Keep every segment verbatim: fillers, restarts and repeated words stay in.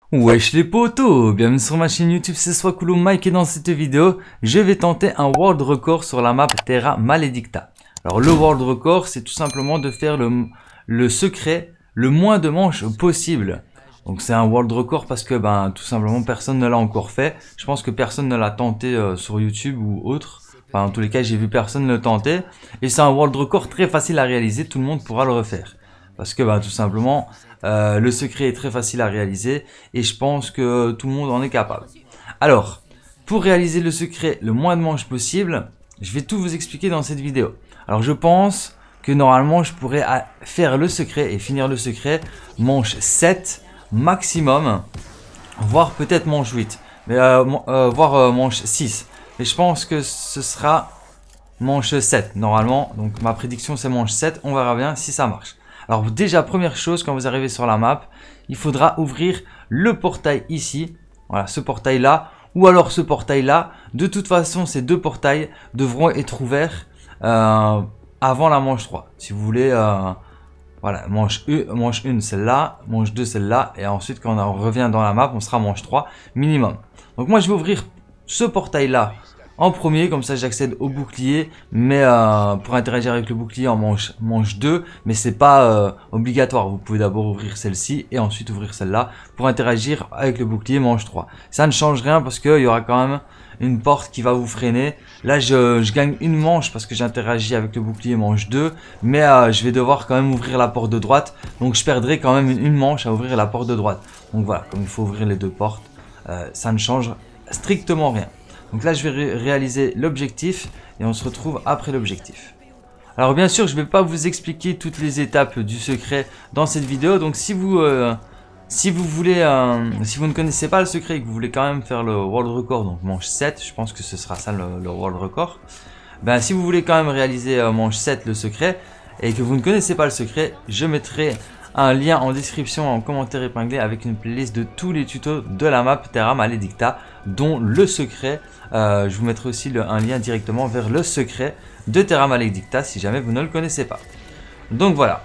Wesh les potos, bienvenue sur ma chaîne YouTube, c'est Swakulo Mike et dans cette vidéo, je vais tenter un world record sur la map Terra Maledicta. Alors le world record, c'est tout simplement de faire le, le secret le moins de manches possible. Donc c'est un world record parce que ben tout simplement personne ne l'a encore fait. Je pense que personne ne l'a tenté euh, sur YouTube ou autre. Enfin en tous les cas j'ai vu personne le tenter. Et c'est un world record très facile à réaliser, tout le monde pourra le refaire. Parce que ben, tout simplement, euh, le secret est très facile à réaliser et je pense que tout le monde en est capable. Alors, pour réaliser le secret le moins de manches possible, je vais tout vous expliquer dans cette vidéo. Alors, je pense que normalement, je pourrais faire le secret et finir le secret manche sept maximum, voire peut-être manche huit, mais euh, euh, voire euh, manche six. Mais je pense que ce sera manche sept normalement. Donc, ma prédiction, c'est manche sept. On verra bien si ça marche. Alors déjà, première chose, quand vous arrivez sur la map, il faudra ouvrir le portail ici. Voilà, ce portail-là. Ou alors ce portail-là. De toute façon, ces deux portails devront être ouverts euh, avant la manche trois. Si vous voulez, euh, voilà, manche un, manche un celle-là, manche deux celle-là. Et ensuite, quand on revient dans la map, on sera manche trois minimum. Donc moi, je vais ouvrir ce portail-là en premier, comme ça j'accède au bouclier, mais euh, pour interagir avec le bouclier en manche, manche deux, mais c'est pas euh, obligatoire. Vous pouvez d'abord ouvrir celle-ci et ensuite ouvrir celle-là pour interagir avec le bouclier manche trois. Ça ne change rien parce qu'il y aura quand même une porte qui va vous freiner. Là je, je gagne une manche parce que j'interagis avec le bouclier manche deux, mais euh, je vais devoir quand même ouvrir la porte de droite, donc je perdrai quand même une, une manche à ouvrir la porte de droite. Donc voilà, comme il faut ouvrir les deux portes, euh, ça ne change strictement rien. Donc là, je vais ré réaliser l'objectif et on se retrouve après l'objectif. Alors bien sûr, je ne vais pas vous expliquer toutes les étapes du secret dans cette vidéo. Donc si vous, euh, si vous voulez, euh, si vous ne connaissez pas le secret et que vous voulez quand même faire le world record, donc manche sept, je pense que ce sera ça le, le world record. Ben si vous voulez quand même réaliser euh, manche sept le secret et que vous ne connaissez pas le secret, je mettrai un lien en description, en commentaire épinglé avec une playlist de tous les tutos de la map Terra Maledicta, dont le secret. Euh, je vous mettrai aussi le, un lien directement vers le secret de Terra Maledicta si jamais vous ne le connaissez pas. Donc voilà.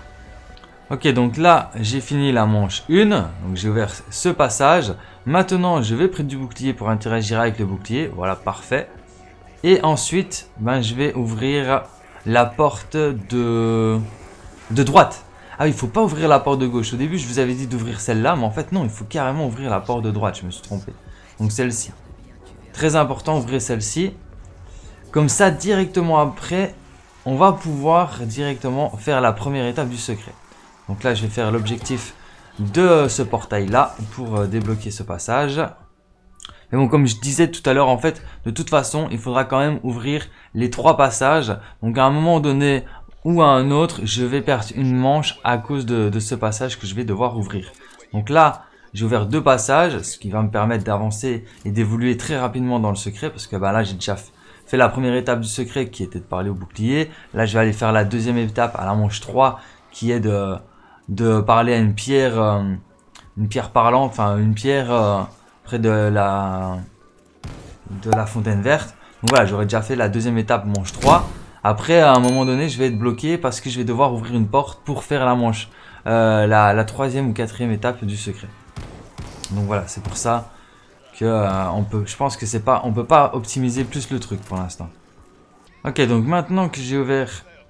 Ok, donc là j'ai fini la manche un, donc j'ai ouvert ce passage. Maintenant je vais près du bouclier pour interagir avec le bouclier, voilà, parfait. Et ensuite, ben, je vais ouvrir la porte de, de droite. Ah, il ne faut pas ouvrir la porte de gauche. Au début, je vous avais dit d'ouvrir celle-là, mais en fait, non, il faut carrément ouvrir la porte de droite. Je me suis trompé. Donc, celle-ci. Très important, ouvrez celle-ci. Comme ça, directement après, on va pouvoir directement faire la première étape du secret. Donc là, je vais faire l'objectif de ce portail-là pour euh, débloquer ce passage. Mais bon, comme je disais tout à l'heure, en fait, de toute façon, il faudra quand même ouvrir les trois passages. Donc, à un moment donné ou à un autre, je vais perdre une manche à cause de, de ce passage que je vais devoir ouvrir. Donc là, j'ai ouvert deux passages, ce qui va me permettre d'avancer et d'évoluer très rapidement dans le secret. Parce que bah, là, j'ai déjà fait la première étape du secret qui était de parler au bouclier. Là, je vais aller faire la deuxième étape à la manche trois qui est de, de parler à une pierre, euh, une pierre parlante, enfin une pierre euh, près de la, de la fontaine verte. Donc voilà, j'aurais déjà fait la deuxième étape manche trois. Après, à un moment donné, je vais être bloqué parce que je vais devoir ouvrir une porte pour faire la manche, euh, la, la troisième ou quatrième étape du secret. Donc voilà, c'est pour ça que euh, on peut, je pense que c'est pas, on peut pas optimiser plus le truc pour l'instant. Ok, donc maintenant que j'ai ouvert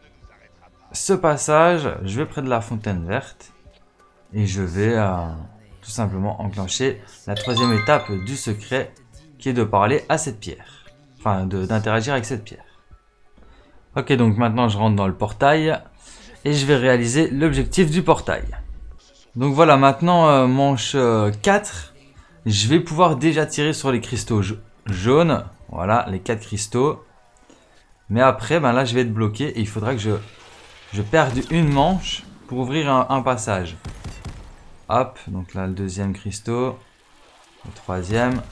ce passage, je vais près de la fontaine verte et je vais euh, tout simplement enclencher la troisième étape du secret, qui est de parler à cette pierre, enfin d'interagir avec cette pierre. Ok, donc maintenant je rentre dans le portail et je vais réaliser l'objectif du portail. Donc voilà, maintenant euh, manche euh, quatre, je vais pouvoir déjà tirer sur les cristaux jaunes. Voilà, les quatre cristaux. Mais après, ben là je vais être bloqué et il faudra que je, je perde une manche pour ouvrir un, un passage. Hop, donc là le deuxième cristaux, le troisième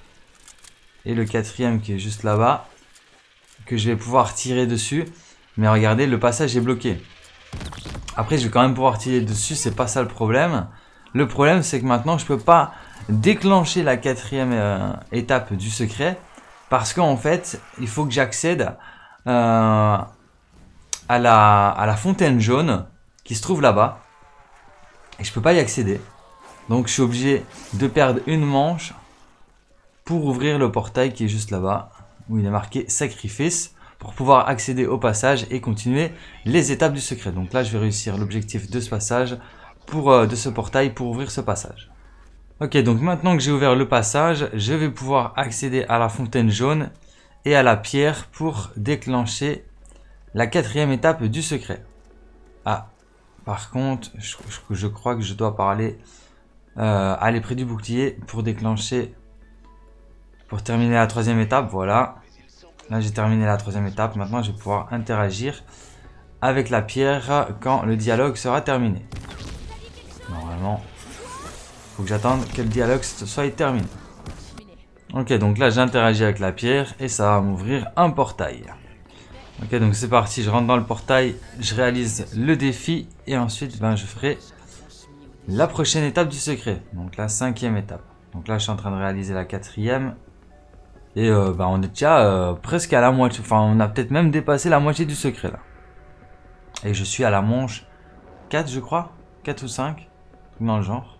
et le quatrième qui est juste là-bas, que je vais pouvoir tirer dessus. Mais regardez, le passage est bloqué. Après, je vais quand même pouvoir tirer dessus, c'est pas ça le problème. Le problème, c'est que maintenant, je peux pas déclencher la quatrième euh, étape du secret. Parce qu'en fait, il faut que j'accède euh, à, la, à la fontaine jaune qui se trouve là-bas. Et je peux pas y accéder. Donc je suis obligé de perdre une manche pour ouvrir le portail qui est juste là-bas, où il est marqué sacrifice, pour pouvoir accéder au passage et continuer les étapes du secret. Donc là je vais réussir l'objectif de ce passage, pour, euh, de ce portail pour ouvrir ce passage. Ok, donc maintenant que j'ai ouvert le passage, je vais pouvoir accéder à la fontaine jaune et à la pierre pour déclencher la quatrième étape du secret. Ah, par contre, je, je, je crois que je dois parler, euh, aller près du bouclier pour déclencher, pour terminer la troisième étape, voilà. Là j'ai terminé la troisième étape, maintenant je vais pouvoir interagir avec la pierre quand le dialogue sera terminé. Normalement, il faut que j'attende que le dialogue soit terminé. Ok, donc là j'interagis avec la pierre et ça va m'ouvrir un portail. Ok, donc c'est parti, je rentre dans le portail, je réalise le défi et ensuite ben, je ferai la prochaine étape du secret. Donc la cinquième étape. Donc là je suis en train de réaliser la quatrième. Et euh, ben, on est déjà euh, presque à la moitié, enfin on a peut-être même dépassé la moitié du secret là. Et je suis à la manche quatre je crois, quatre ou cinq, dans le genre.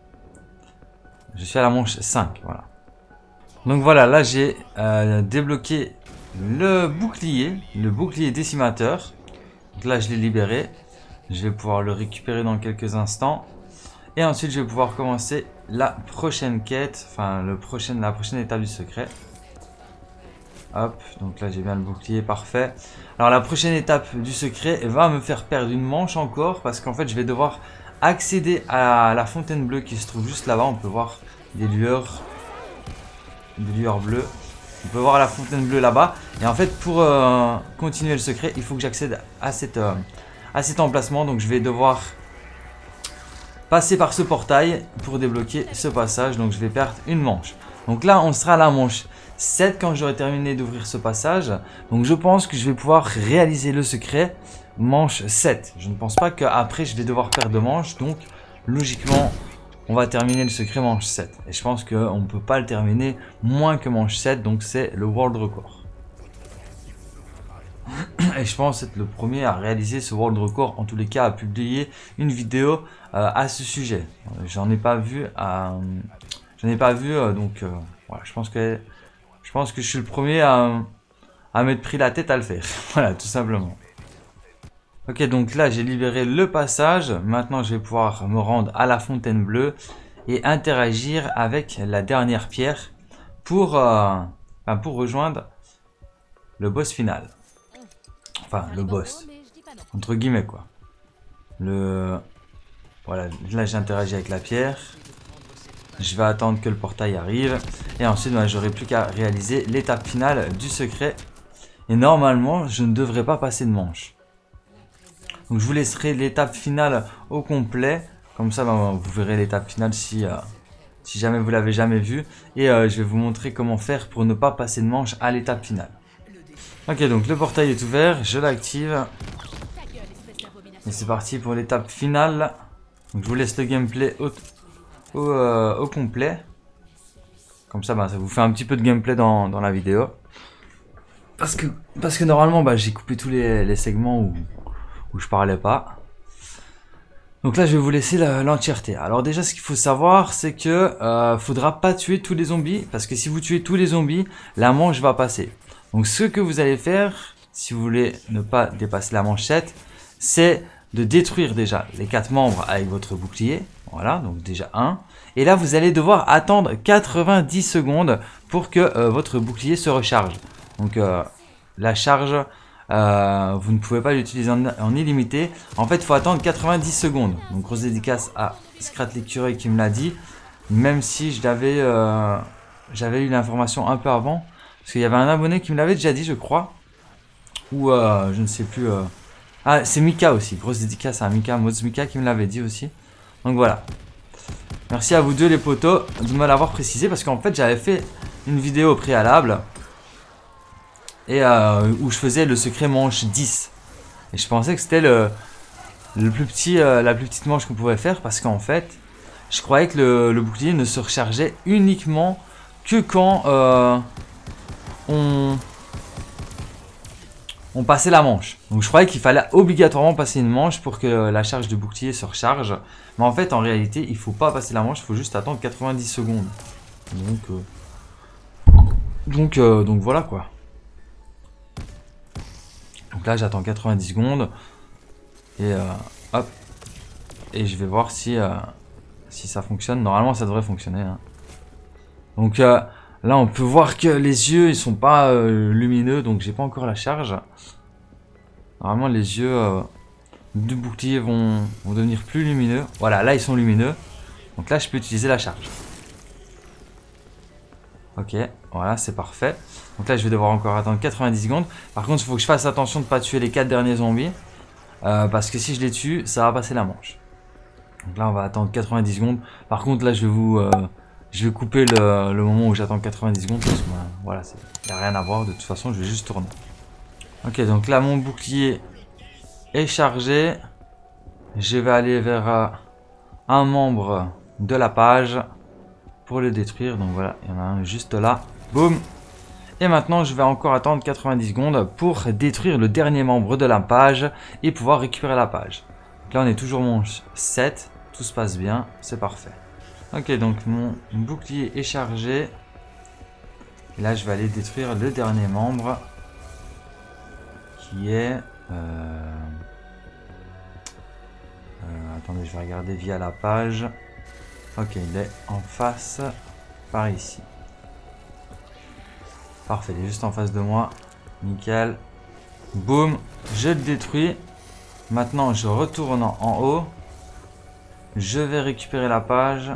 Je suis à la manche cinq, voilà. Donc voilà, là j'ai euh, débloqué le bouclier, le bouclier décimateur. Donc là je l'ai libéré. Je vais pouvoir le récupérer dans quelques instants. Et ensuite je vais pouvoir commencer la prochaine quête, enfin le prochain, la prochaine étape du secret. Hop, donc là j'ai bien le bouclier, parfait. Alors la prochaine étape du secret va me faire perdre une manche encore parce qu'en fait je vais devoir accéder à la fontaine bleue qui se trouve juste là-bas. On peut voir des lueurs, des lueurs bleues. On peut voir la fontaine bleue là-bas. Et en fait pour euh, continuer le secret, il faut que j'accède à, cette, euh, à cet emplacement. Donc je vais devoir passer par ce portail pour débloquer ce passage. Donc je vais perdre une manche. Donc là on sera à la manche sept quand j'aurai terminé d'ouvrir ce passage. Donc je pense que je vais pouvoir réaliser le secret manche sept. Je ne pense pas qu'après je vais devoir perdre de manche. Donc logiquement on va terminer le secret manche sept. Et je pense qu'on ne peut pas le terminer moins que manche sept. Donc c'est le world record. Et je pense être le premier à réaliser ce world record. En tous les cas à publier une vidéo euh, à ce sujet. J'en ai pas vu. Euh, J'en ai pas vu. Euh, donc euh, voilà, je pense que... Je pense que je suis le premier à, à m'être pris la tête à le faire. Voilà, tout simplement. Ok, donc là, j'ai libéré le passage. Maintenant, je vais pouvoir me rendre à la fontaine bleue et interagir avec la dernière pierre pour, euh, enfin, pour rejoindre le boss final. Enfin, le boss. Entre guillemets, quoi. Le... Voilà, là, j'interagis avec la pierre. Je vais attendre que le portail arrive. Et ensuite, ben, j'aurai plus qu'à réaliser l'étape finale du secret. Et normalement, je ne devrais pas passer de manche. Donc, je vous laisserai l'étape finale au complet. Comme ça, ben, vous verrez l'étape finale si, euh, si jamais vous l'avez jamais vue. Et euh, je vais vous montrer comment faire pour ne pas passer de manche à l'étape finale. Ok, donc le portail est ouvert. Je l'active. Et c'est parti pour l'étape finale. Donc, je vous laisse le gameplay au... Au, euh, au complet. Comme ça, bah, ça vous fait un petit peu de gameplay dans, dans la vidéo. Parce que, parce que normalement, bah, j'ai coupé tous les, les segments où, où je parlais pas. Donc là, je vais vous laisser l'entièreté. Alors déjà, ce qu'il faut savoir, c'est que euh, faudra pas tuer tous les zombies. Parce que si vous tuez tous les zombies, la manche va passer. Donc ce que vous allez faire, si vous voulez ne pas dépasser la manche sept, c'est de détruire déjà les quatre membres avec votre bouclier. Voilà, donc déjà un. Et là, vous allez devoir attendre quatre-vingt-dix secondes pour que euh, votre bouclier se recharge. Donc euh, la charge, euh, vous ne pouvez pas l'utiliser en, en illimité. En fait, il faut attendre quatre-vingt-dix secondes. Donc grosse dédicace à Scrat l'écureuil qui me l'a dit. Même si je l'avais, euh, j'avais eu l'information un peu avant. Parce qu'il y avait un abonné qui me l'avait déjà dit, je crois. Ou euh, je ne sais plus... Euh... Ah, c'est Mika aussi. Grosse dédicace à Mika, Mods Mika qui me l'avait dit aussi. Donc voilà. Merci à vous deux les potos de me l'avoir précisé. Parce qu'en fait j'avais fait une vidéo au préalable. Et euh, où je faisais le secret manche dix. Et je pensais que c'était le, le plus petit, euh, la plus petite manche qu'on pouvait faire. Parce qu'en fait je croyais que le, le bouclier ne se rechargeait uniquement que quand euh, on... on passait la manche. Donc je croyais qu'il fallait obligatoirement passer une manche pour que la charge de bouclier se recharge. Mais en fait, en réalité, il ne faut pas passer la manche, il faut juste attendre quatre-vingt-dix secondes. Donc, euh, donc, euh, donc voilà quoi. Donc là, j'attends quatre-vingt-dix secondes. Et euh, hop. Et je vais voir si, euh, si ça fonctionne. Normalement, ça devrait fonctionner. Hein. Donc euh, là, on peut voir que les yeux, ils sont pas euh, lumineux. Donc, j'ai pas encore la charge. Normalement, les yeux euh, du bouclier vont, vont devenir plus lumineux. Voilà, là, ils sont lumineux. Donc là, je peux utiliser la charge. Ok, voilà, c'est parfait. Donc là, je vais devoir encore attendre quatre-vingt-dix secondes. Par contre, il faut que je fasse attention de ne pas tuer les quatre derniers zombies. Euh, parce que si je les tue, ça va passer la manche. Donc là, on va attendre quatre-vingt-dix secondes. Par contre, là, je vais vous... Euh, je vais couper le, le moment où j'attends quatre-vingt-dix secondes. Parce que, bah, voilà, il n'y a rien à voir. De toute façon, je vais juste tourner. Ok, donc là, mon bouclier est chargé. Je vais aller vers euh, un membre de la page pour le détruire. Donc voilà, il y en a un juste là. Boum. Et maintenant, je vais encore attendre quatre-vingt-dix secondes pour détruire le dernier membre de la page et pouvoir récupérer la page. Donc là, on est toujours manche sept. Tout se passe bien. C'est parfait. Ok, donc mon bouclier est chargé. Et là, je vais aller détruire le dernier membre. Qui est... Euh... Euh, attendez, je vais regarder via la page. Ok, il est en face. Par ici. Parfait, il est juste en face de moi. Nickel. Boum, je le détruis. Maintenant, je retourne en haut. Je vais récupérer la page.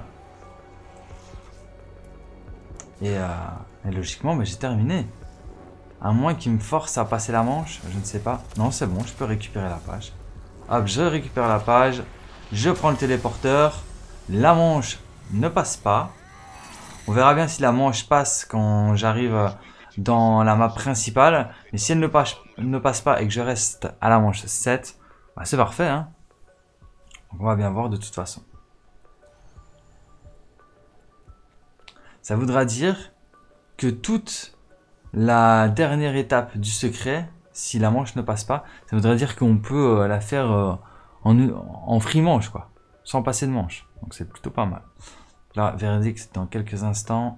Et, euh, et logiquement, bah, j'ai terminé. À moins qu'il me force à passer la manche. Je ne sais pas. Non, c'est bon, je peux récupérer la page. Hop, je récupère la page. Je prends le téléporteur. La manche ne passe pas. On verra bien si la manche passe quand j'arrive dans la map principale. Mais si elle ne passe, ne passe pas et que je reste à la manche sept, bah c'est parfait. Hein. Donc on va bien voir de toute façon. Ça voudra dire que toute la dernière étape du secret, si la manche ne passe pas, ça voudrait dire qu'on peut la faire en, en free manche, quoi, sans passer de manche. Donc c'est plutôt pas mal. Là, verdict dans quelques instants.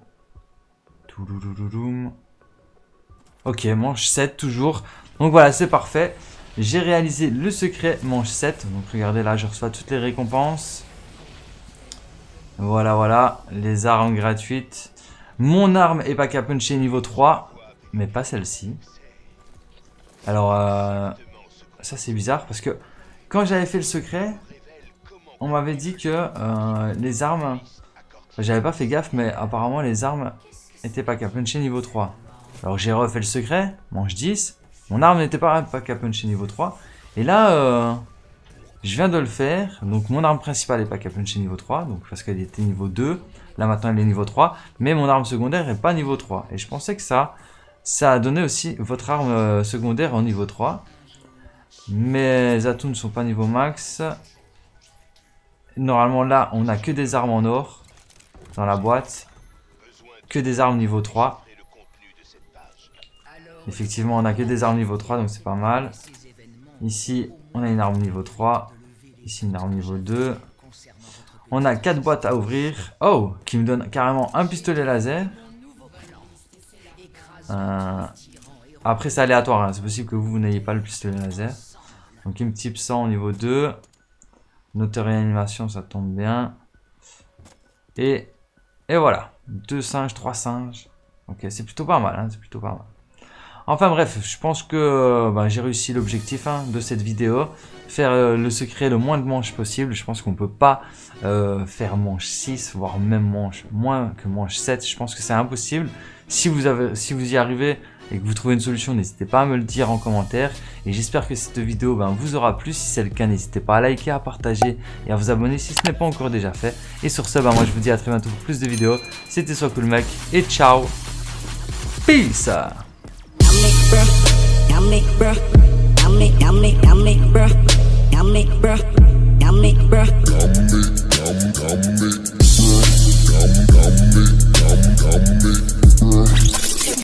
Ok, manche sept toujours. Donc voilà, c'est parfait. J'ai réalisé le secret manche sept. Donc regardez là, je reçois toutes les récompenses. Voilà, voilà. Les armes gratuites. Mon arme est pack à puncher niveau trois. Mais pas celle-ci. Alors, euh, ça c'est bizarre parce que quand j'avais fait le secret, on m'avait dit que euh, les armes... J'avais pas fait gaffe, mais apparemment les armes étaient pack à puncher niveau trois. Alors j'ai refait le secret, manche dix. Mon arme n'était pas pack à puncher niveau trois. Et là, euh, je viens de le faire. Donc mon arme principale est pack à puncher niveau trois. Donc parce qu'elle était niveau deux. Là maintenant elle est niveau trois. Mais mon arme secondaire n'est pas niveau trois. Et je pensais que ça, ça a donné aussi votre arme secondaire en niveau trois. Mes atouts ne sont pas niveau max. Normalement là, on n'a que des armes en or. Dans la boîte, que des armes niveau trois. Effectivement, on a que des armes niveau trois, donc c'est pas mal. Ici, on a une arme niveau trois. Ici, une arme niveau deux. On a quatre boîtes à ouvrir. Oh, qui me donne carrément un pistolet laser. Euh, après, c'est aléatoire. Hein. C'est possible que vous, vous n'ayez pas le pistolet laser. Donc, une type cent au niveau deux. Note réanimation, ça tombe bien. Et... Et voilà, deux singes, trois singes. Ok, c'est plutôt pas mal, hein, c'est plutôt pas mal. Enfin bref, je pense que bah, j'ai réussi l'objectif hein, de cette vidéo. Faire euh, le secret le moins de manches possible. Je pense qu'on peut pas euh, faire manche six, voire même manche moins que manche sept. Je pense que c'est impossible. Si vous, avez, si vous y arrivez et que vous trouvez une solution, n'hésitez pas à me le dire en commentaire. Et j'espère que cette vidéo ben, vous aura plu. Si c'est le cas, n'hésitez pas à liker, à partager et à vous abonner si ce n'est pas encore déjà fait. Et sur ce, ben, moi je vous dis à très bientôt pour plus de vidéos. C'était SoiCoolMec et ciao. Peace.